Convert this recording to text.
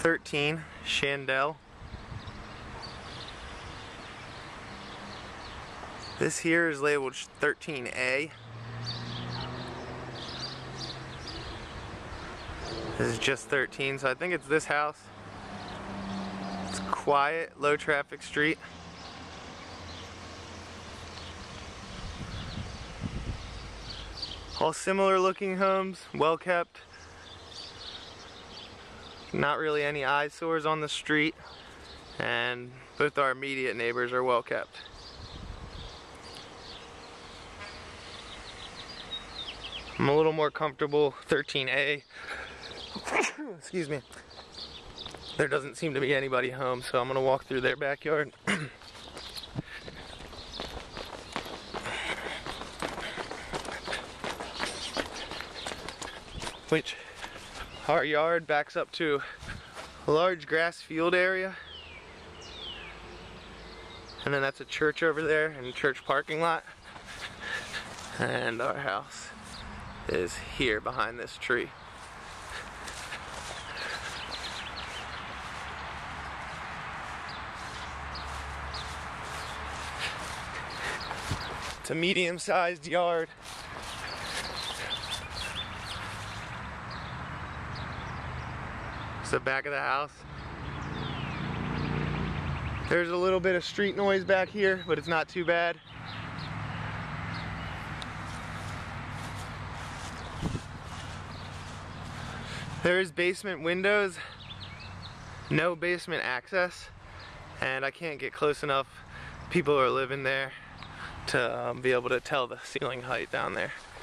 13 Chandel. This here is labeled 13A. This is just 13, so I think it's this house. It's quiet, low traffic street. All similar looking homes, well kept. Not really any eyesores on the street, and both our immediate neighbors are well kept. I'm a little more comfortable 13A. Excuse me. There doesn't seem to be anybody home, so I'm gonna walk through their backyard. Which our yard backs up to a large grass field area, and then that's a church over there and a church parking lot, and our house is here behind this tree. It's a medium-sized yard. It's the back of the house. There's a little bit of street noise back here, but it's not too bad. There's basement windows, no basement access, and I can't get close enough. People are living there to be able to tell the ceiling height down there.